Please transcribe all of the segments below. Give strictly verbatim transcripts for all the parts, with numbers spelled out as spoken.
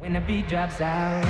When the beat drops out.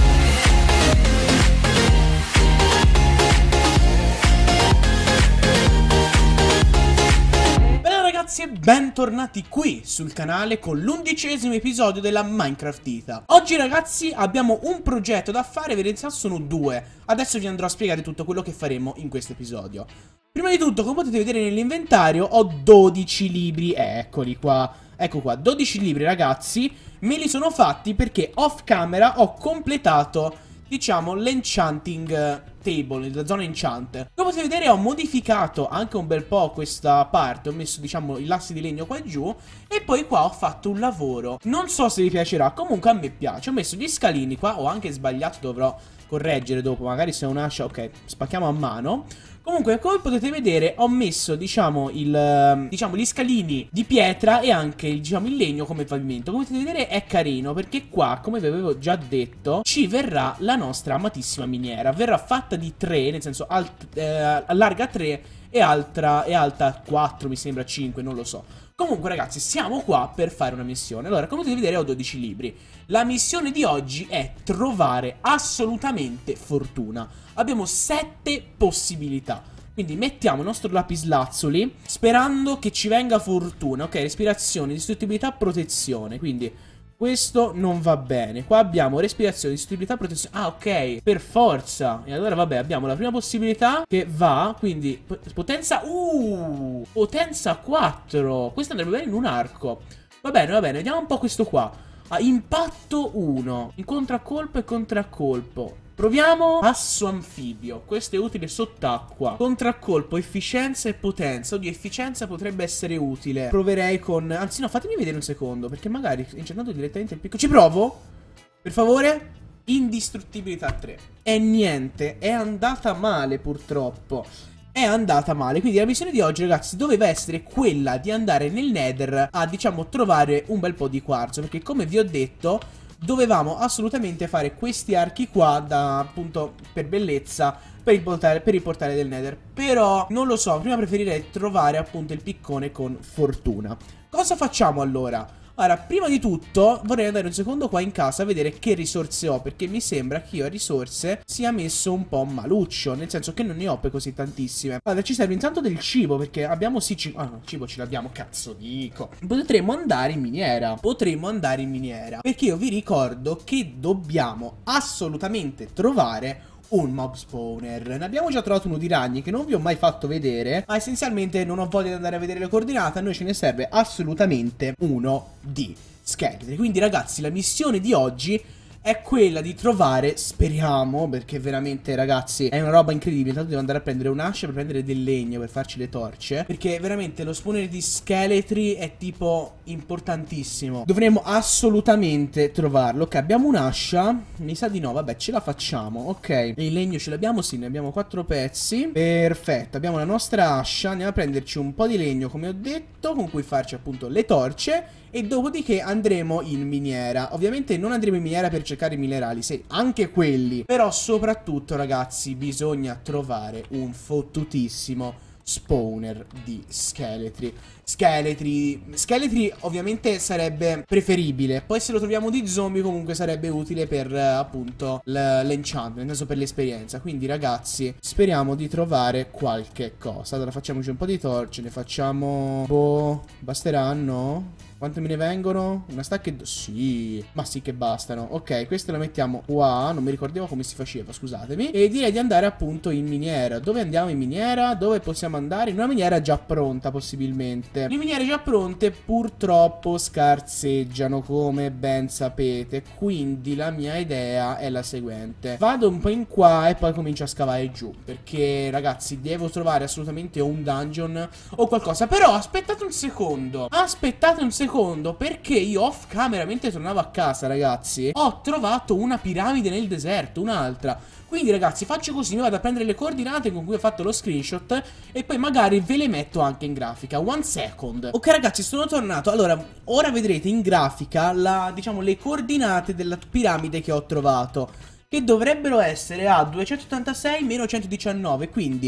Bene ragazzi e bentornati qui sul canale con l'undicesimo episodio della Minecraft Vita. Oggi ragazzi abbiamo un progetto da fare, in realtà sono due. Adesso vi andrò a spiegare tutto quello che faremo in questo episodio. Prima di tutto, come potete vedere nell'inventario, ho dodici libri, eh, eccoli qua. Ecco qua, dodici libri ragazzi. Me li sono fatti perché off camera ho completato, diciamo, l'enchanting table, la zona enchant. Come potete vedere ho modificato anche un bel po' questa parte. Ho messo, diciamo, i lassi di legno qua e giù. E poi qua ho fatto un lavoro. Non so se vi piacerà, comunque a me piace. Ho messo gli scalini qua, ho anche sbagliato, dovrò correggere dopo. Magari se è un'ascia, ok, spacchiamo a mano. Comunque, come potete vedere, ho messo, diciamo, il, diciamo, gli scalini di pietra e anche, diciamo, il legno come pavimento. Come potete vedere è carino perché qua, come vi avevo già detto, ci verrà la nostra amatissima miniera. Verrà fatta di tre, nel senso, alt, eh, larga tre e, altra, e alta quattro, mi sembra cinque, non lo so. Comunque ragazzi, siamo qua per fare una missione. Allora, come potete vedere ho dodici libri. La missione di oggi è trovare assolutamente fortuna. Abbiamo sette possibilità. Quindi mettiamo il nostro lapislazzuli sperando che ci venga fortuna. Ok, respirazione, distruttibilità, protezione. Quindi questo non va bene. Qua abbiamo respirazione, distruttibilità, protezione. Ah, ok, per forza. E allora vabbè, abbiamo la prima possibilità che va. Quindi potenza, uh, potenza quattro. Questo andrebbe bene in un arco. Va bene, va bene, vediamo un po' questo qua. Ah, impatto uno, in contraccolpo e contraccolpo. Proviamo passo anfibio. Questo è utile sott'acqua. Contraccolpo, efficienza e potenza. Oddio, efficienza potrebbe essere utile. Proverei con... Anzi no, fatemi vedere un secondo, perché magari incentando direttamente il picco. Ci provo? Per favore? Indistruttibilità tre. E niente, è andata male purtroppo. È andata male. Quindi la missione di oggi ragazzi doveva essere quella di andare nel Nether a, diciamo, trovare un bel po' di quarzo. Perché come vi ho detto dovevamo assolutamente fare questi archi qua da, appunto, per bellezza, per il, portale, per il portale del Nether. Però non lo so, prima preferirei trovare appunto il piccone con fortuna. Cosa facciamo allora? Allora, prima di tutto vorrei andare un secondo qua in casa a vedere che risorse ho, perché mi sembra che io a risorse sia messo un po' maluccio, nel senso che non ne ho poi così tantissime. Allora, ci serve intanto del cibo, perché abbiamo sì cibo. Ah no, il cibo ce l'abbiamo, cazzo dico. Potremmo andare in miniera. Potremmo andare in miniera, perché io vi ricordo che dobbiamo assolutamente trovare un mob spawner. Ne abbiamo già trovato uno di ragni che non vi ho mai fatto vedere, ma essenzialmente non ho voglia di andare a vedere le coordinate. A noi ce ne serve assolutamente uno di scheletri. Quindi ragazzi, la missione di oggi è quella di trovare, speriamo, perché veramente ragazzi è una roba incredibile. Intanto devo andare a prendere un'ascia per prendere del legno per farci le torce, perché veramente lo spawner di scheletri è tipo importantissimo. Dovremmo assolutamente trovarlo. Ok, abbiamo un'ascia, mi sa di no, vabbè ce la facciamo. Ok, il legno ce l'abbiamo, sì, ne abbiamo quattro pezzi. Perfetto, abbiamo la nostra ascia. Andiamo a prenderci un po' di legno come ho detto, con cui farci appunto le torce. E dopodiché andremo in miniera. Ovviamente non andremo in miniera per cercare i minerali, sì, anche quelli. Però soprattutto ragazzi bisogna trovare un fottutissimo spawner di scheletri. Scheletri Scheletri ovviamente sarebbe preferibile. Poi se lo troviamo di zombie comunque sarebbe utile per eh, appunto l'enchant, nel senso per l'esperienza. Quindi ragazzi speriamo di trovare qualche cosa. Allora facciamoci un po' di torce. Ne facciamo... Boh, basteranno? Quante me ne vengono? Una stack e... Sì, ma sì che bastano. Ok, questo lo mettiamo qua. Non mi ricordavo come si faceva, scusatemi. E direi di andare appunto in miniera. Dove andiamo in miniera? Dove possiamo andare? In una miniera già pronta possibilmente. Le miniere già pronte purtroppo scarseggiano, come ben sapete. Quindi la mia idea è la seguente: vado un po' in qua e poi comincio a scavare giù, perché ragazzi devo trovare assolutamente un dungeon o qualcosa. Però aspettate un secondo. Aspettate un secondo, perché io off camera, mentre tornavo a casa ragazzi, ho trovato una piramide nel deserto, un'altra. Quindi ragazzi faccio così, mi vado a prendere le coordinate con cui ho fatto lo screenshot e poi magari ve le metto anche in grafica. One second. Ok ragazzi, sono tornato. Allora, ora vedrete in grafica la, diciamo, le coordinate della piramide che ho trovato, che dovrebbero essere a duecentottantasei meno centodiciannove. Quindi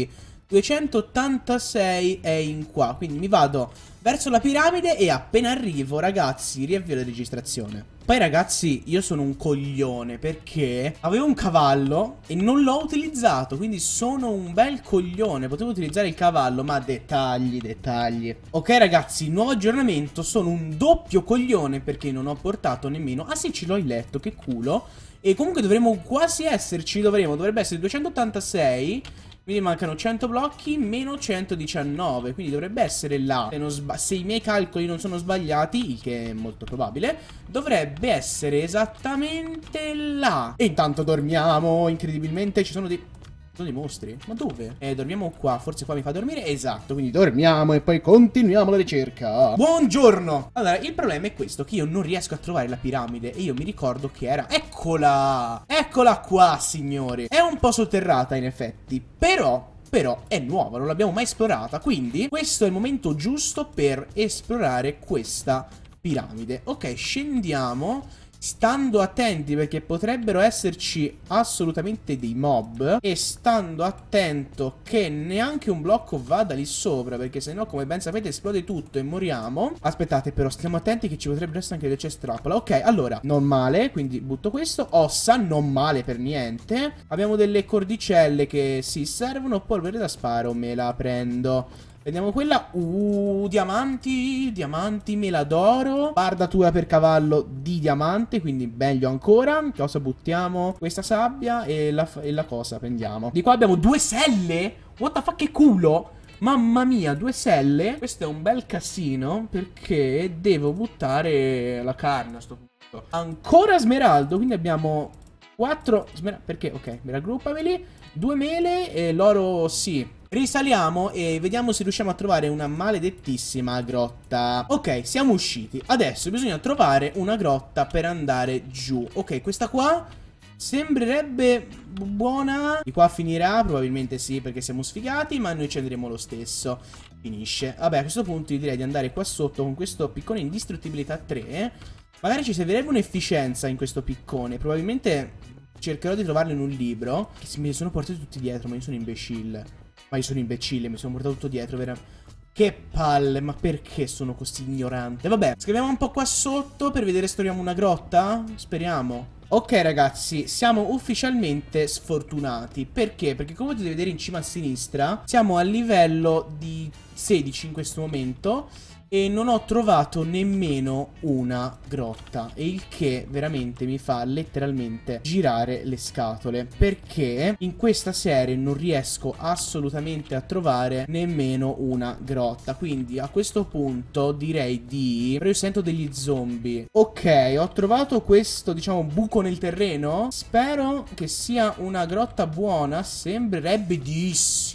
duecentottantasei è in qua. Quindi mi vado verso la piramide e appena arrivo, ragazzi, riavvio la registrazione. Poi ragazzi, io sono un coglione perché avevo un cavallo e non l'ho utilizzato, quindi sono un bel coglione. Potevo utilizzare il cavallo, ma dettagli, dettagli. Ok ragazzi, nuovo aggiornamento, sono un doppio coglione perché non ho portato nemmeno... Ah sì, ce l'ho il letto, che culo. E comunque dovremmo quasi esserci, dovremo, dovrebbe essere duecentottantasei... Quindi mancano cento blocchi meno centodiciannove. Quindi dovrebbe essere là. Se, non se i miei calcoli non sono sbagliati, il che è molto probabile, dovrebbe essere esattamente là. E intanto dormiamo. Incredibilmente ci sono dei... sono dei mostri. Ma dove? Eh, dormiamo qua. Forse qua mi fa dormire. Esatto. Quindi dormiamo e poi continuiamo la ricerca. Buongiorno. Allora, il problema è questo, che io non riesco a trovare la piramide. E io mi ricordo che era... Eccola! Eccola qua, signori. È un po' sotterrata, in effetti. Però... Però è nuova, non l'abbiamo mai esplorata. Quindi questo è il momento giusto per esplorare questa piramide. Ok, scendiamo, stando attenti perché potrebbero esserci assolutamente dei mob. E stando attento che neanche un blocco vada lì sopra, perché sennò, come ben sapete, esplode tutto e moriamo. Aspettate però, stiamo attenti che ci potrebbero essere anche delle cestrapole. Ok, allora, non male, quindi butto questo. Ossa, non male per niente. Abbiamo delle cordicelle che si servono. Polvere da sparo, me la prendo. Vediamo quella. Uh, diamanti. Diamanti, me la d'oro. Bardatura per cavallo di diamante, quindi meglio ancora. Cosa buttiamo? Questa sabbia e la, e la cosa prendiamo. Di qua abbiamo due selle. What the fuck, che culo. Mamma mia, due selle. Questo è un bel casino perché devo buttare la carne a sto punto. Ancora smeraldo, quindi abbiamo quattro smeraldi. Perché? Ok, raggruppameli. Due mele e l'oro sì. Risaliamo e vediamo se riusciamo a trovare una maledettissima grotta. Ok, siamo usciti. Adesso bisogna trovare una grotta per andare giù. Ok, questa qua sembrerebbe buona. Di qua finirà? Probabilmente sì, perché siamo sfigati, ma noi ci andremo lo stesso. Finisce. Vabbè, a questo punto io direi di andare qua sotto con questo piccone indistruttibilità tre. Magari ci servirebbe un'efficienza in questo piccone. Probabilmente cercherò di trovarlo in un libro. Che me li sono portati tutti dietro, ma io sono imbecille. Ma io sono imbecille, mi sono portato tutto dietro, vero? Che palle, ma perché sono così ignorante? Vabbè, scriviamo un po' qua sotto per vedere se troviamo una grotta. Speriamo. Ok ragazzi, siamo ufficialmente sfortunati. Perché? Perché come potete vedere in cima a sinistra siamo a livello di sedici in questo momento e non ho trovato nemmeno una grotta. E il che veramente mi fa letteralmente girare le scatole, perché in questa serie non riesco assolutamente a trovare nemmeno una grotta. Quindi a questo punto direi di... Però io sento degli zombie. Ok, ho trovato questo, diciamo, buco nel terreno. Spero che sia una grotta buona. Sembrerebbe di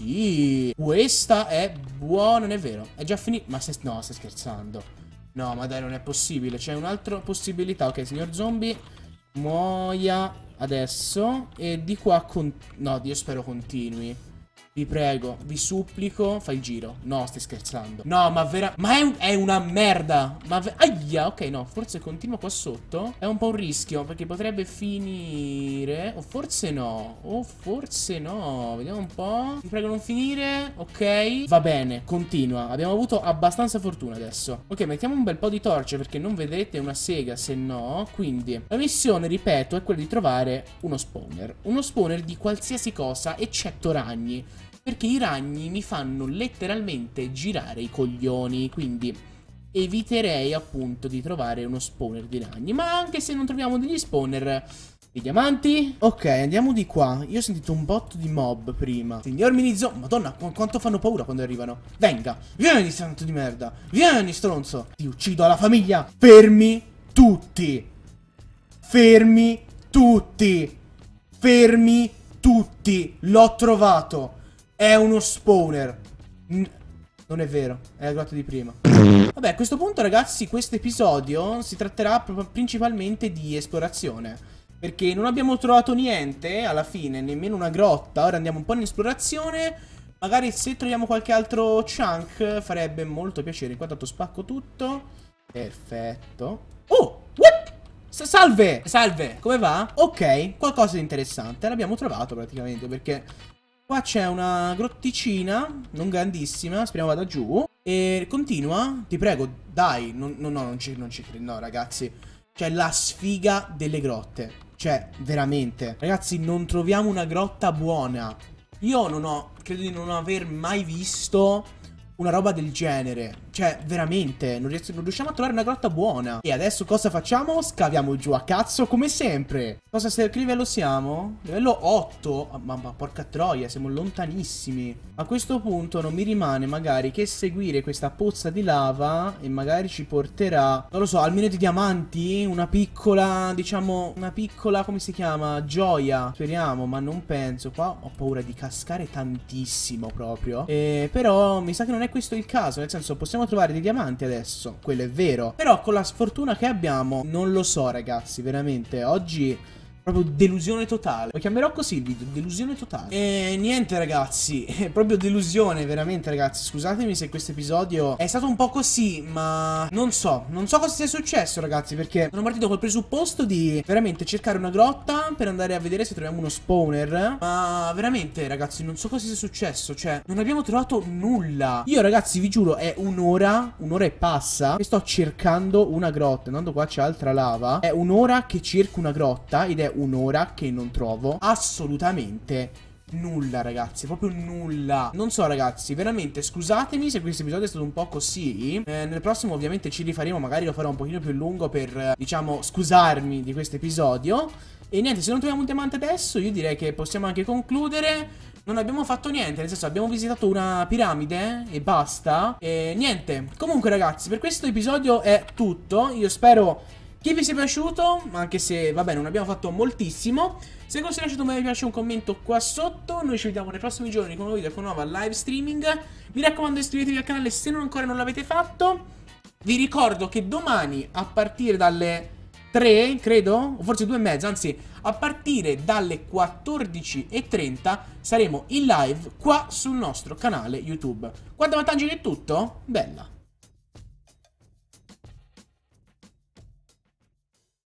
sì. Questa è buona, non è vero. È già finita. Ma se... no, stai scherzando. No, ma dai, non è possibile. C'è un'altra possibilità. Ok, signor zombie, muoia adesso. E di qua con... no, io spero continui. Vi prego, vi supplico. Fai il giro. No, stai scherzando. No, ma vera... ma è, un... è una merda. Ma ve... aia, ok, no, forse continua qua sotto. È un po' un rischio, perché potrebbe finire. O forse no. O forse no. Vediamo un po'. Vi prego non finire. Ok, va bene, continua. Abbiamo avuto abbastanza fortuna adesso. Ok, mettiamo un bel po' di torce, perché non vedrete una sega se no. Quindi la missione, ripeto, è quella di trovare uno spawner. Uno spawner di qualsiasi cosa, eccetto ragni, perché i ragni mi fanno letteralmente girare i coglioni. Quindi eviterei appunto di trovare uno spawner di ragni. Ma anche se non troviamo degli spawner di diamanti. Ok, andiamo di qua. Io ho sentito un botto di mob prima. Signor mini zombie. Madonna, qu quanto fanno paura quando arrivano. Venga, vieni santo di merda. Vieni stronzo. Ti uccido alla famiglia. Fermi tutti. Fermi tutti. Fermi tutti. L'ho trovato. È uno spawner. N non è vero, è la grotta di prima. Vabbè, a questo punto ragazzi, questo episodio si tratterà principalmente di esplorazione, perché non abbiamo trovato niente alla fine, nemmeno una grotta. Ora andiamo un po' in esplorazione. Magari se troviamo qualche altro chunk farebbe molto piacere. Intanto spacco tutto. Perfetto. Oh, what? Salve, salve, come va? Ok, qualcosa di interessante l'abbiamo trovato praticamente, perché Qua c'è una grotticina, non grandissima, speriamo vada giù. E continua, ti prego, dai, no, no, no, non ci, non ci credo, no ragazzi. C'è la sfiga delle grotte. Cioè, veramente. Ragazzi, non troviamo una grotta buona. Io non ho, credo di non aver mai visto una roba del genere. Cioè, veramente, non, riesco, non riusciamo a trovare una grotta buona. E adesso cosa facciamo? Scaviamo giù a cazzo come sempre. Cosa, se, che livello siamo? Livello otto. Ah, mamma, porca troia, siamo lontanissimi. A questo punto non mi rimane magari che seguire questa pozza di lava e magari ci porterà, non lo so, al mine di diamanti. Una piccola, diciamo, una piccola, come si chiama? Gioia. Speriamo, ma non penso. Qua ho paura di cascare tantissimo proprio. E, però mi sa che non è questo il caso. Nel senso, possiamo trovare dei diamanti adesso, quello è vero. Però con la sfortuna che abbiamo, non lo so ragazzi, veramente, oggi proprio delusione totale. Lo chiamerò così il video, delusione totale. E niente ragazzi, è proprio delusione, veramente ragazzi. Scusatemi se questo episodio è stato un po' così, ma non so, non so cosa sia successo ragazzi, perché sono partito col presupposto di veramente cercare una grotta per andare a vedere se troviamo uno spawner. Ma veramente ragazzi, non so cosa sia successo, cioè non abbiamo trovato nulla. Io ragazzi vi giuro è un'ora, un'ora e passa che sto cercando una grotta. Andando qua c'è altra lava. È un'ora che cerco una grotta ed è un'ora che non trovo assolutamente nulla ragazzi, proprio nulla. Non so ragazzi, veramente scusatemi se questo episodio è stato un po' così. eh, Nel prossimo ovviamente ci rifaremo, magari lo farò un pochino più lungo per eh, diciamo scusarmi di questo episodio. E niente, se non troviamo un diamante adesso io direi che possiamo anche concludere. Non abbiamo fatto niente, nel senso abbiamo visitato una piramide e basta. E niente, comunque ragazzi, per questo episodio è tutto. Io spero che vi sia piaciuto, anche se, vabbè, non abbiamo fatto moltissimo. Se non si è lasciato un mi piace, un commento qua sotto. Noi ci vediamo nei prossimi giorni con un video e con una nuova live streaming. Mi raccomando, iscrivetevi al canale se non ancora non l'avete fatto. Vi ricordo che domani a partire dalle tre, credo, o forse due e mezza, anzi a partire dalle quattordici e trenta saremo in live qua sul nostro canale YouTube. Quanto vantaggi è tutto? Bella.